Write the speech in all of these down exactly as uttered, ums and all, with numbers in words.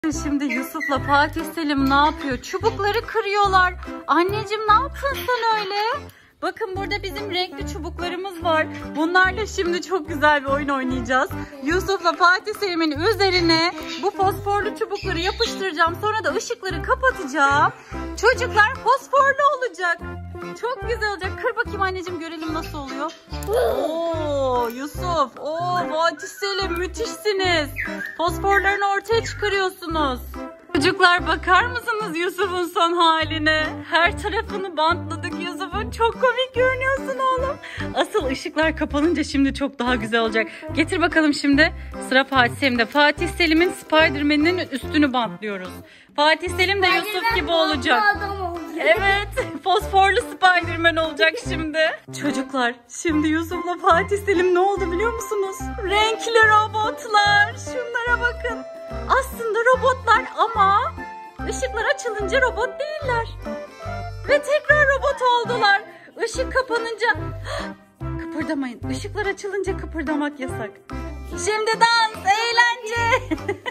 Şimdi Yusuf'la Fatih Selim ne yapıyor? Çubukları kırıyorlar. Anneciğim ne yaptın sen öyle? Bakın burada bizim renkli çubuklarımız var. Bunlarla şimdi çok güzel bir oyun oynayacağız. Yusuf'la Fatih Selim'in üzerine bu fosforlu çubukları yapıştıracağım. Sonra da ışıkları kapatacağım. Çocuklar fosforlu olacak. Çok güzel olacak. Kır bakayım anneciğim, görelim nasıl oluyor. Oo Yusuf, oo Fatih Selim, müthişsiniz. Fosforlarını ortaya çıkarıyorsunuz. Çocuklar bakar mısınız Yusuf'un son haline? Her tarafını bantladık Yusuf'un. Çok komik görünüyorsun oğlum. Asıl ışıklar kapanınca şimdi çok daha güzel olacak. Getir bakalım şimdi. Sıra Fatih Selim'de. Fatih Selim'in Spider-Man'in üstünü bantlıyoruz. Fatih Selim de Yusuf gibi olacak. Evet, fosforlu Spider-Man olacak şimdi. Çocuklar, şimdi Yusuf'la Fatih Selim ne oldu biliyor musunuz? Renkli robotlar. Şunlara bakın. Aslında robotlar ama ışıklar açılınca robot değiller. Ve tekrar robot oldular. Işık kapanınca kıpırdamayın. Işıklar açılınca kıpırdamak yasak. Şimdi dans, eğlence.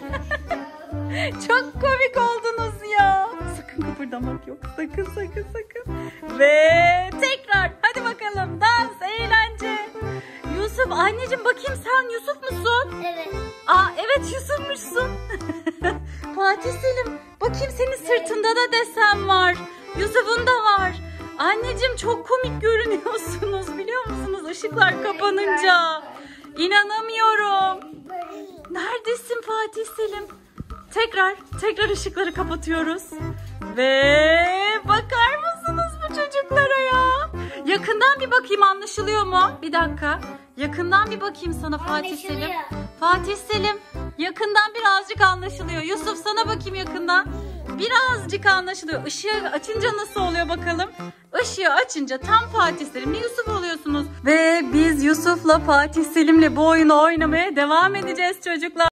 Çok komik oldunuz ya. Sakın kıpırdamak yok. Sakın sakın sakın. Ve tekrar. Hadi bakalım. Dans, eğlence. Yusuf, anneciğim bakayım sen Yusuf musun? Evet. Aa evet Yusuf'muşsun. Fatih Selim, bakayım senin sırtında da desen var. Yusuf'un da var. Anneciğim çok komik görünüyorsunuz biliyor musunuz? Işıklar kapanınca. İnanamıyorum. Neredesin Fatih Selim? Tekrar, tekrar ışıkları kapatıyoruz. Ve bakar mısınız bu çocuklara ya? Yakından bir bakayım, anlaşılıyor mu? Bir dakika. Yakından bir bakayım sana Fatih Selim. Fatih Selim, yakından birazcık anlaşılıyor. Yusuf sana bakayım yakından. Birazcık anlaşılıyor. Işığı açınca nasıl oluyor bakalım? Işığı açınca tam Fatih Selim'le Yusuf oluyorsunuz. Ve biz Yusuf'la Fatih Selim'le bu oyunu oynamaya devam edeceğiz çocuklar.